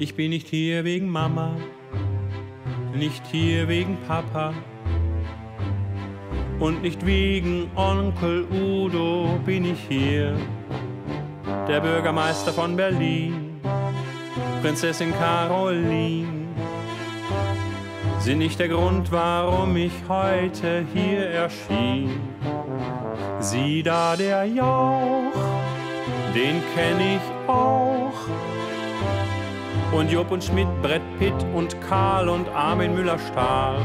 Ich bin nicht hier wegen Mama, nicht hier wegen Papa und nicht wegen Onkel Udo bin ich hier. Der Bürgermeister von Berlin, Prinzessin Caroline, sind nicht der Grund, warum ich heute hier erschien. Sieh da, der Jauch, den kenn ich auch. Und Jupp und Schmidt, Brett Pitt und Karl und Armin Müller-Stahl.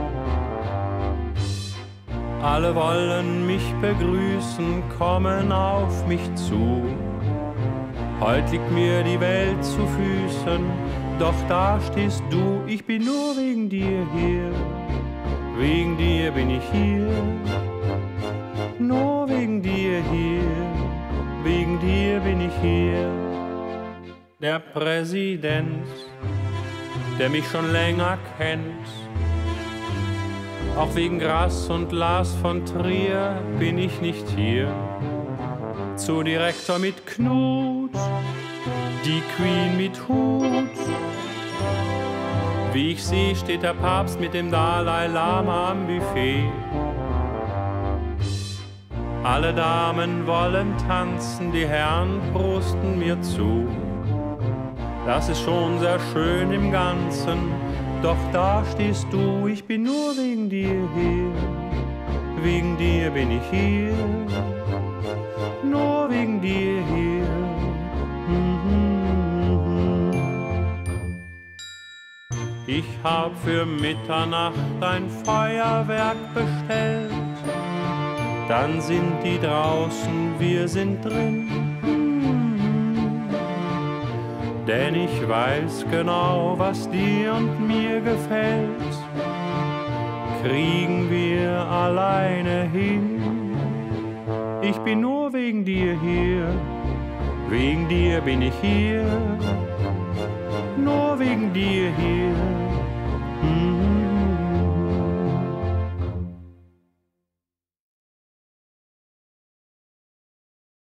Alle wollen mich begrüßen, kommen auf mich zu. Heut liegt mir die Welt zu Füßen, doch da stehst du, ich bin nur wegen dir hier. Wegen dir bin ich hier, nur wegen dir hier, wegen dir bin ich hier. Der Präsident, der mich schon länger kennt, auch wegen Grass und Lars von Trier bin ich nicht hier. Zu Direktor mit Knut, die Queen mit Hut. Wie ich sehe, steht der Papst mit dem Dalai Lama am Buffet. Alle Damen wollen tanzen, die Herren prosten mir zu. Das ist schon sehr schön im Ganzen, doch da stehst du, ich bin nur wegen dir hier. Wegen dir bin ich hier, nur wegen dir hier. Ich hab für Mitternacht ein Feuerwerk bestellt, dann sind die draußen, wir sind drin. Denn ich weiß genau, was dir und mir gefällt, kriegen wir alleine hin. Ich bin nur wegen dir hier, wegen dir bin ich hier, nur wegen dir hier.